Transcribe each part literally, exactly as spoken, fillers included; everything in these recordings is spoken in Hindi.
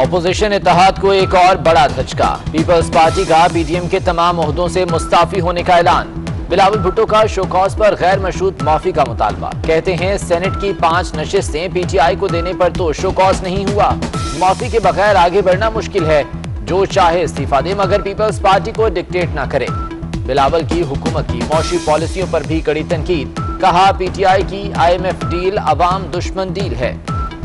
अपोजिशन इत्तेहाद को एक और बड़ा धचका। पीपल्स पार्टी का पीटीएम के तमाम ओहदों से मुस्ताफी होने का ऐलान। बिलावल भुट्टो का शोकॉज पर गैर मशरूत माफी का मुतालबा। कहते हैं सेनेट की पांच नशिस्तें पीटीआई को देने पर तो शोकॉज नहीं हुआ, माफी के बगैर आगे बढ़ना मुश्किल है। जो चाहे इस्तीफा दे मगर पीपल्स पार्टी को डिक्टेट ना करे। बिलावल की हुकूमत की मौशी पॉलिसियों पर भी कड़ी तनकीद। कहा पीटीआई की आईएमएफ डील अवाम दुश्मन डील है।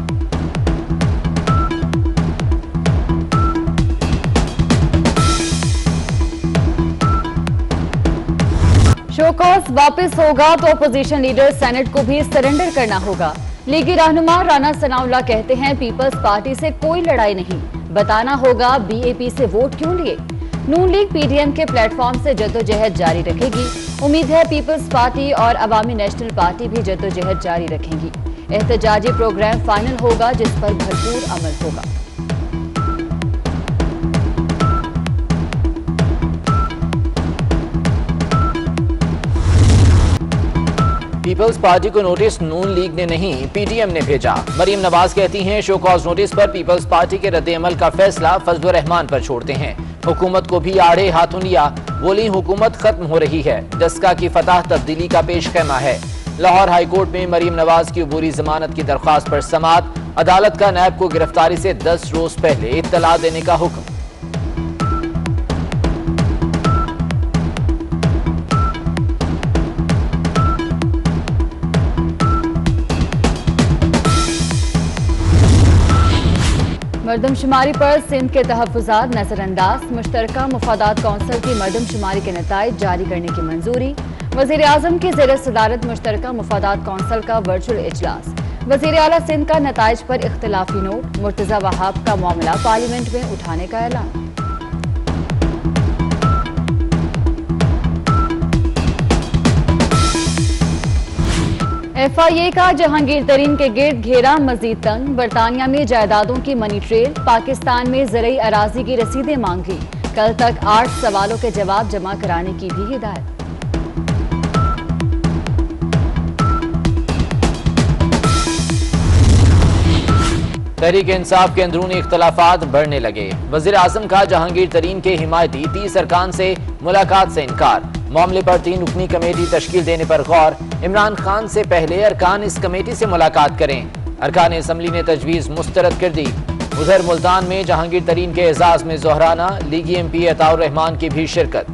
शोकॉज वापस होगा तो अपोजिशन लीडर सेनेट को भी सरेंडर करना होगा। लीगी रहनुमा राना सनाउल्लाह कहते हैं पीपल्स पार्टी से कोई लड़ाई नहीं, बताना होगा बीएपी से वोट क्यों लिए। नून लीग पीडीएम के प्लेटफॉर्म से जद्दोजहद जारी रखेगी। उम्मीद है पीपल्स पार्टी और अवामी नेशनल पार्टी भी जद्दोजहद जारी रखेंगी। एहतजाजी प्रोग्राम फाइनल होगा जिस पर भरपूर अमल होगा। पीपल्स पार्टी को नोटिस नून लीग ने नहीं पीटीएम ने भेजा। मरीम नवाज कहती हैं शोकॉज नोटिस पर पीपल्स पार्टी के रद्द-ए-अमल का फैसला फजलुर रहमान पर छोड़ते हैं। हुकूमत को भी आड़े हाथों लिया। बोली हुकूमत खत्म हो रही है, डस्का की फतह तब्दीली का पेश खैमा है। लाहौर हाईकोर्ट में मरीम नवाज की अबूरी जमानत की दरख्वास्त पर समाअत। अदालत का नैब को गिरफ्तारी से दस रोज पहले इत्तला देने का हुक्म। मरदमशुमारी पर सिंध के तहफ़्फ़ुज़ात नजरअंदाज। मुश्तरका मुफादात कौंसिल की मरदमशुमारी के नताइज जारी करने की मंजूरी। वज़ीर आज़म की ज़ेर सदारत मुश्तरका मुफादात कौंसिल का वर्चुअल इजलास। वज़ीर आला सिंध का नताइज पर इख्तिलाफी नोट। मुर्तज़ा वहाब का मामला पार्लियामेंट में उठाने का ऐलान। एफ आई ए का जहांगीर तरीन के गिर्द घेरा मजीद तंग। बरतानिया में जायदादों की मनी ट्रेल। पाकिस्तान में ज़रई अराजी की रसीदें मांगी। कल तक आठ सवालों के जवाब जमा कराने की भी हिदायत। तहरीक इंसाफ के अंदरूनी इख्तलाफात बढ़ने लगे। वज़ीर आज़म का जहांगीर तरीन के हिमायती तीस अरकान से मुलाकात से इनकार। मामले पर तीन रुकनी कमेटी तश्कील देने पर गौर। इमरान खान से पहले अरकान इस कमेटी से मुलाकात करें। अरकान असम्बली ने तजवीज़ मुस्तरद कर दी। उधर मुल्तान में जहांगीर तरीन के एजाज में जोहराना। लीगी एम पी अताउर रहमान की भी शिरकत।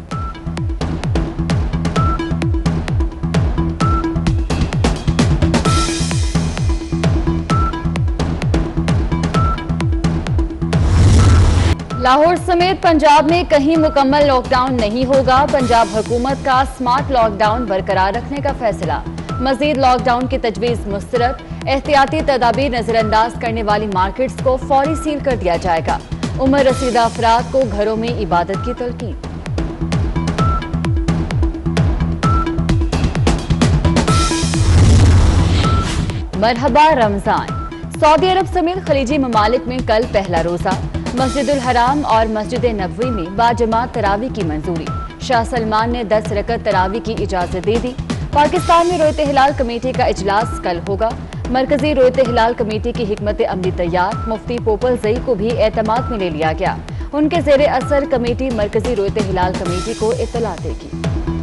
लाहौर समेत पंजाब में कहीं मुकम्मल लॉकडाउन नहीं होगा। पंजाब हुकूमत का स्मार्ट लॉकडाउन बरकरार रखने का फैसला। मजीद लॉकडाउन की तजवीज़ मुस्तरद। एहतियाती तदाबीर नजरअंदाज करने वाली मार्केट्स को फौरी सील कर दिया जाएगा। उम्र रसीदा अफराद को घरों में इबादत की तलकीन। मरहबा रमजान। सऊदी अरब समेत खलीजी ममालिक में कल पहला रोजा। मस्जिदुल हराम और मस्जिद नबवी में बाजमात तरावी की मंजूरी। शाह सलमान ने दस रकत तरावी की इजाजत दे दी। पाकिस्तान में रोयत हिलाल कमेटी का इजलास कल होगा। मरकजी रोयत हिलाल कमेटी की हिकमत अमली तैयार। मुफ्ती पोपल जई को भी एतमाद में ले लिया गया। उनके जेर असर कमेटी मरकजी रोयत हिलाल कमेटी को इत्तला देगी।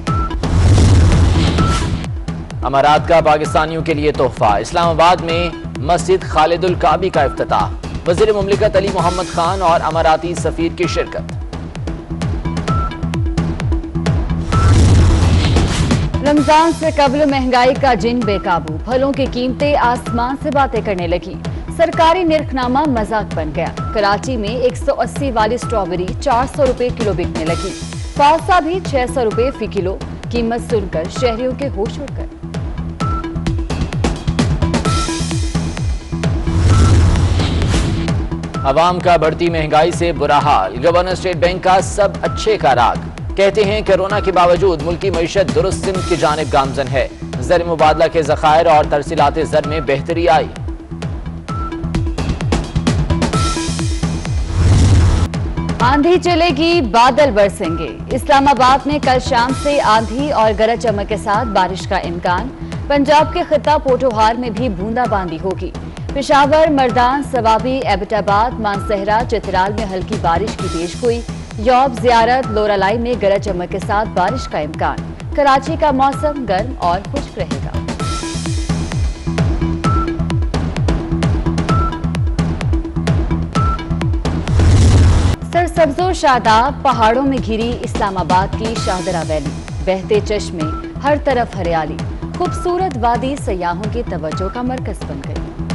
अमारात का पाकिस्तानियों के लिए तोहफा। इस्लामाबाद में मस्जिद खालिदुल काबी का इफ्तिताह। वज़ीर मुमलिकत अली मोहम्मद खान और अमाराती सफीर की शिरकत। रमजान से कबल महंगाई का जिन बेकाबू। फलों की कीमतें आसमान से बातें करने लगी। सरकारी निर्खनामा मजाक बन गया। कराची में एक सौ अस्सी वाली स्ट्रॉबेरी चार सौ रुपए किलो बिकने लगी। फालसा भी छह सौ रुपए फी किलो। कीमत सुनकर शहरियों के होश उड़ गए। अवाम का बढ़ती महंगाई से बुरा हाल। गवर्नर स्टेट बैंक का सब अच्छे का राग। कहते हैं कोरोना के बावजूद मुल्की मईशत दुरुस्त सिमत की जानिब गामजन है। ज़र मुबादला के ज़खायर और तरसीलात ज़र में बेहतरी आई। आंधी चलेगी, बादल बरसेंगे। इस्लामाबाद में कल शाम से आंधी और गरज चमक के साथ बारिश का इम्कान। पंजाब के खिता पोठोहार में भी बूंदाबांदी होगी। पेशावर, मर्दान, सवाबी, एबटाबाद, मानसहरा, चित्राल में हल्की बारिश की पेशगोई। यौब, जियारत, लोरालाई में गरज चमक के साथ बारिश का इम्कान। कराची का मौसम गर्म और खुश्क रहेगा। सरसब्जो शादाब पहाड़ों में घिरी इस्लामाबाद की शाहदरा वैली। बहते चश्मे, हर तरफ हरियाली, खूबसूरत वादी सयाहों की तवज्जो का मरकज बन गई।